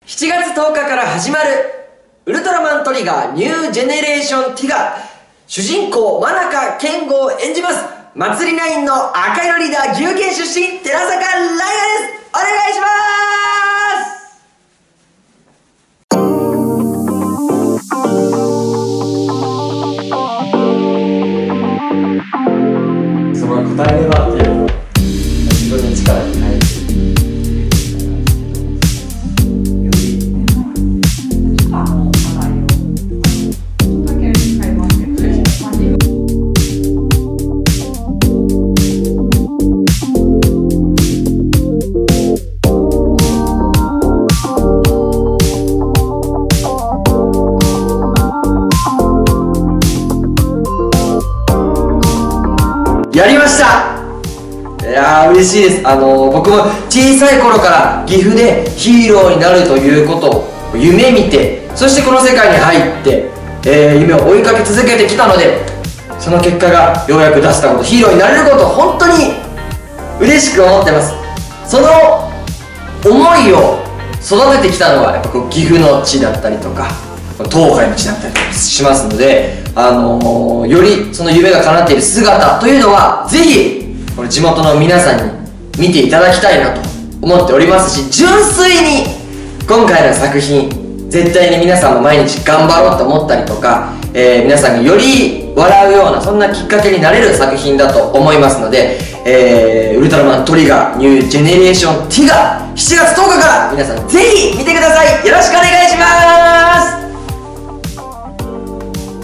7月10日から始まるウルトラマントリガーニュージェネレーションティガ、主人公真中健吾を演じます祭りナインの赤色リーダー、岐阜県出身寺坂ライアです。お願いします。その答えればっていう自分の力に変えてやりました。いやー嬉しいです。僕も小さい頃から岐阜でヒーローになるということを夢見て、そしてこの世界に入って、夢を追いかけ続けてきたので、その結果がようやく出したこと、ヒーローになれることを本当に嬉しく思ってます。その思いを育ててきたのはやっぱ岐阜の地だったりとか東海の地だったりとかしますので、よりその夢が叶っている姿というのはぜひこれ地元の皆さんに見ていただきたいなと思っておりますし、純粋に今回の作品絶対に皆さんも毎日頑張ろうと思ったりとか、皆さんがより笑うようなそんなきっかけになれる作品だと思いますので、ウルトラマントリガーニュージェネレーションティガ7月10日から皆さんぜひ見てください。よろしくお願いします。